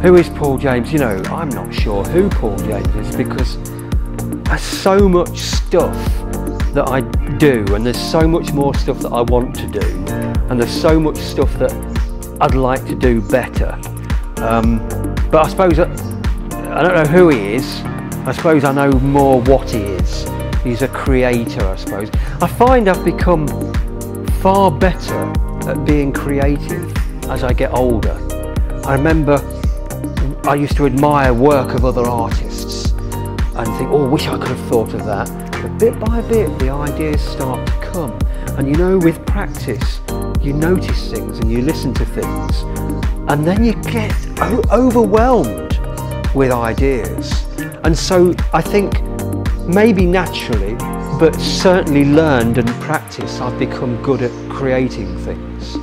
who is Paul James? You know, I'm not sure who Paul James is, because there's so much stuff that I do, and there's so much more stuff that I want to do, and there's so much stuff that I'd like to do better. But I suppose I don't know who he is. I suppose I know more what he is. He's a creator, I suppose. I find I've become far better at being creative as I get older. I remember I used to admire work of other artists and think, oh, I wish I could have thought of that. But bit by bit, the ideas start to come. And you know, with practice, you notice things and you listen to things, and then you get overwhelmed with ideas. And so I think maybe naturally, but certainly learned and practiced, I've become good at creating things.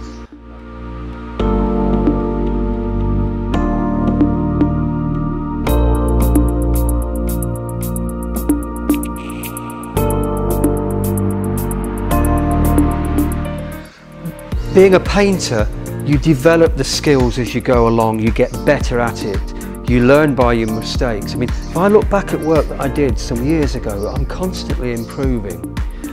Being a painter, you develop the skills as you go along, you get better at it, you learn by your mistakes. I mean, if I look back at work that I did some years ago, I'm constantly improving.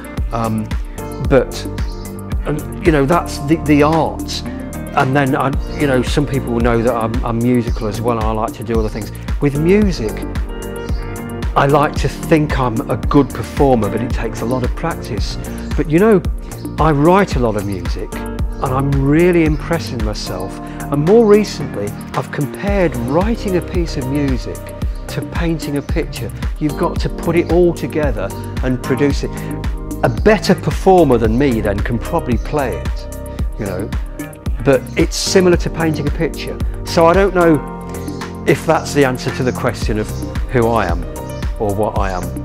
You know, that's the art. And then, you know, some people will know that I'm musical as well, and I like to do other things. With music, I like to think I'm a good performer, but it takes a lot of practice. But you know, I write a lot of music, and I'm really impressing myself. And more recently, I've compared writing a piece of music to painting a picture. You've got to put it all together and produce it. A better performer than me then can probably play it, you know, but it's similar to painting a picture. So I don't know if that's the answer to the question of who I am or what I am.